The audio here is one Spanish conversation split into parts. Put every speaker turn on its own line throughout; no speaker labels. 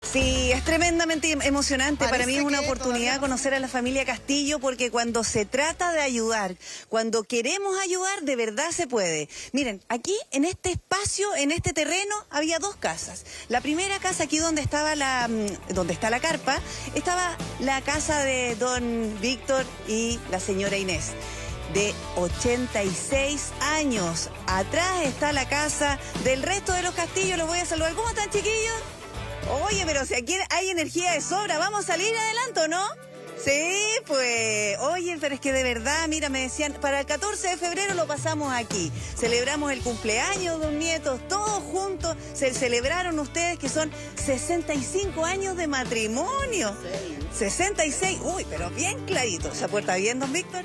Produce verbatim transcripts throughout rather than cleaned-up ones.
Sí, es tremendamente emocionante. Parece Para mí es una oportunidad conocer a la familia Castillo, porque cuando se trata de ayudar, cuando queremos ayudar, de verdad se puede. Miren, aquí en este espacio, en este terreno, había dos casas. La primera casa, aquí donde estaba la, donde está la carpa, estaba la casa de don Víctor y la señora Inés, de ochenta y seis años. Atrás está la casa del resto de los Castillos. Los voy a saludar. ¿Cómo están, chiquillos? Oye, pero si aquí hay energía de sobra, ¿vamos a salir adelante o no? Sí, pues, oye, pero es que de verdad, mira, me decían, para el catorce de febrero lo pasamos aquí. Celebramos el cumpleaños de los nietos, todos juntos. Se celebraron ustedes, que son sesenta y cinco años de matrimonio. sesenta y seis, uy, pero bien clarito. ¿Se apuerta bien, don Víctor?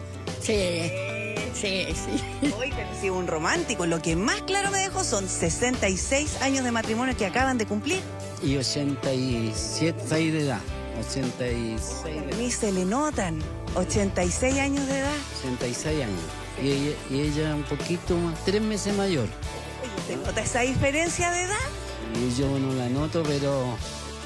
Sí, sí, sí.
Uy, pero sí, un romántico. Lo que más claro me dejó son sesenta y seis años de matrimonio que acaban de cumplir.
Y ochenta y siete, seis de edad. ochenta y seis.
Ni se le notan. ochenta y seis años de edad.
ochenta y seis años. Y ella, y ella un poquito más, tres meses mayor.
¿Te nota esa diferencia de edad?
Y yo no la noto, pero,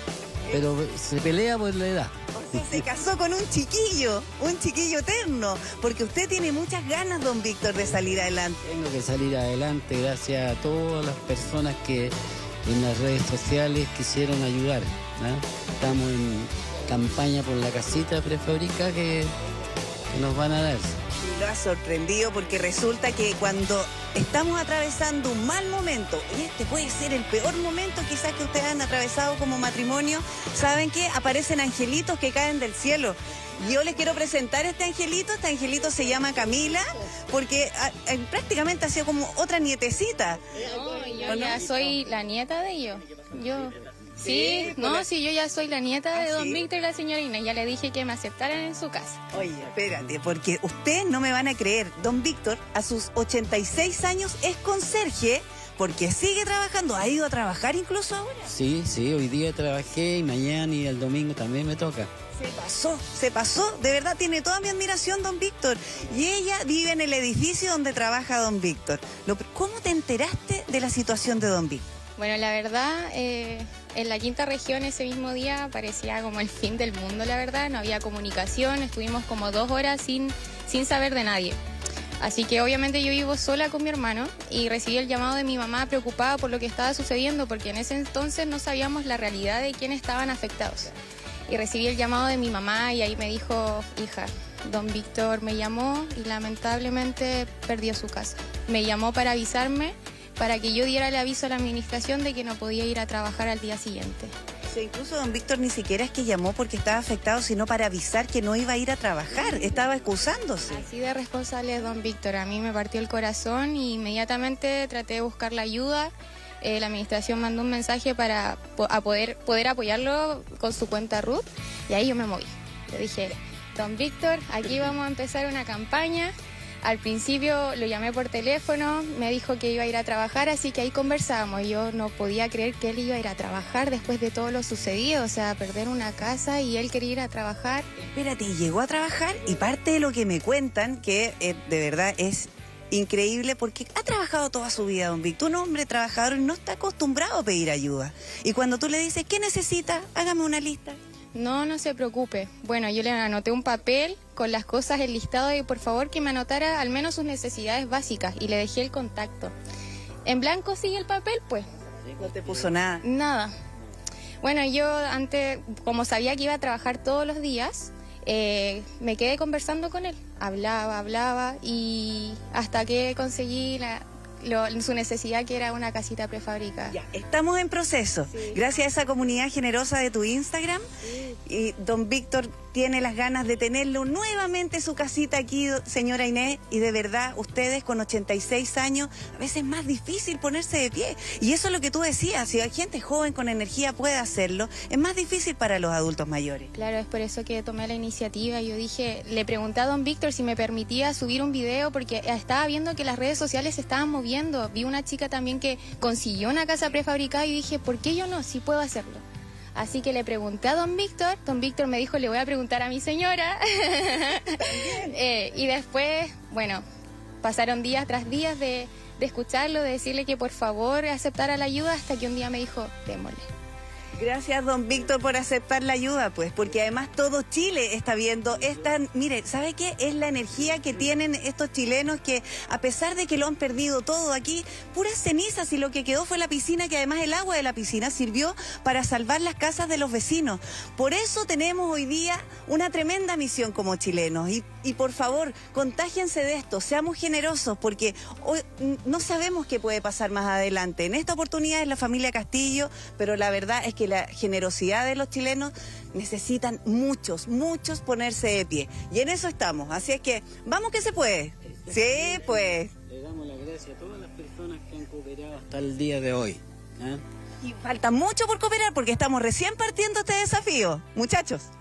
pero se pelea por la edad.
O sea, se casó con un chiquillo, un chiquillo eterno, porque usted tiene muchas ganas, don Víctor, de salir adelante.
Tengo que salir adelante gracias a todas las personas que en las redes sociales quisieron ayudar, ¿no? Estamos en campaña por la casita prefabricada que, que nos van a dar.
Y lo ha sorprendido, porque resulta que cuando estamos atravesando un mal momento, y este puede ser el peor momento quizás que ustedes han atravesado como matrimonio, ¿saben qué? Aparecen angelitos que caen del cielo. Yo les quiero presentar este angelito. Este angelito se llama Camila, porque a, a, prácticamente ha sido como otra nietecita.
No, yo ya soy la nieta de ellos. Yo... Sí, sí, no, sí, yo ya soy la nieta de don ¿sí? Víctor y la señora Inés. Ya le dije que me aceptaran en su casa.
Oye, espérate, porque ustedes no me van a creer. Don Víctor, a sus ochenta y seis años, es conserje, porque sigue trabajando. ¿Ha ido a trabajar incluso ahora?
Sí, sí, hoy día trabajé y mañana y el domingo también me toca.
Se pasó, se pasó. De verdad, tiene toda mi admiración, don Víctor. Y ella vive en el edificio donde trabaja don Víctor. ¿Cómo te enteraste de la situación de don Víctor?
Bueno, la verdad, eh, en la quinta región ese mismo día parecía como el fin del mundo, la verdad. No había comunicación, estuvimos como dos horas sin, sin saber de nadie. Así que obviamente yo vivo sola con mi hermano y recibí el llamado de mi mamá preocupada por lo que estaba sucediendo, porque en ese entonces no sabíamos la realidad de quiénes estaban afectados. Y recibí el llamado de mi mamá y ahí me dijo, hija, don Víctor me llamó y lamentablemente perdió su casa. Me llamó para avisarme, para que yo diera el aviso a la administración de que no podía ir a trabajar al día siguiente.
O sea, incluso don Víctor ni siquiera es que llamó porque estaba afectado, sino para avisar que no iba a ir a trabajar, estaba excusándose.
Así de responsable es don Víctor. A mí me partió el corazón y inmediatamente traté de buscar la ayuda. Eh, la administración mandó un mensaje para a poder, poder apoyarlo con su cuenta R U T y ahí yo me moví. Le dije, don Víctor, aquí vamos a empezar una campaña. Al principio lo llamé por teléfono, me dijo que iba a ir a trabajar, así que ahí conversábamos. Yo no podía creer que él iba a ir a trabajar después de todo lo sucedido, o sea, perder una casa y él quería ir a trabajar.
Espérate, llegó a trabajar y parte de lo que me cuentan, que eh, de verdad es increíble, porque ha trabajado toda su vida, don Víctor, un hombre trabajador y no está acostumbrado a pedir ayuda. Y cuando tú le dices, ¿qué necesita? Hágame una lista.
No, no se preocupe. Bueno, yo le anoté un papel con las cosas enlistadas y por favor que me anotara al menos sus necesidades básicas y le dejé el contacto. En blanco sigue el papel, pues.
No te puso nada.
Nada. Bueno, yo antes, como sabía que iba a trabajar todos los días, eh, me quedé conversando con él. Hablaba, hablaba y hasta que conseguí la... Lo, su necesidad, que era una casita prefabricada.
Ya, estamos en proceso. Sí. Gracias a esa comunidad generosa de tu Instagram, sí. Y don Víctor tiene las ganas de tenerlo nuevamente su casita aquí, señora Inés, y de verdad, ustedes con ochenta y seis años, a veces es más difícil ponerse de pie. Y eso es lo que tú decías, si hay gente joven con energía puede hacerlo, es más difícil para los adultos mayores.
Claro, es por eso que tomé la iniciativa. Yo dije, le pregunté a don Víctor si me permitía subir un video, porque estaba viendo que las redes sociales se estaban moviendo. Vi una chica también que consiguió una casa prefabricada y dije, ¿por qué yo no? Sí puedo hacerlo. Así que le pregunté a don Víctor, don Víctor me dijo, le voy a preguntar a mi señora. eh, y después, bueno, pasaron días tras días de, de escucharlo, de decirle que por favor aceptara la ayuda, hasta que un día me dijo, démosle.
Gracias, don Víctor, por aceptar la ayuda, pues, porque además todo Chile está viendo esta... Mire, ¿sabe qué? Es la energía que tienen estos chilenos que, a pesar de que lo han perdido todo aquí, puras cenizas, y lo que quedó fue la piscina, que además el agua de la piscina sirvió para salvar las casas de los vecinos. Por eso tenemos hoy día una tremenda misión como chilenos. Y, y por favor, contágiense de esto, seamos generosos, porque hoy no sabemos qué puede pasar más adelante. En esta oportunidad es la familia Castillo, pero la verdad es que la generosidad de los chilenos necesitan muchos, muchos ponerse de pie. Y en eso estamos. Así es que, vamos que se puede. Sí, pues.
Le damos las gracias a todas las personas que han cooperado hasta el día de hoy. ¿eh?
Y falta mucho por cooperar porque estamos recién partiendo este desafío. Muchachos.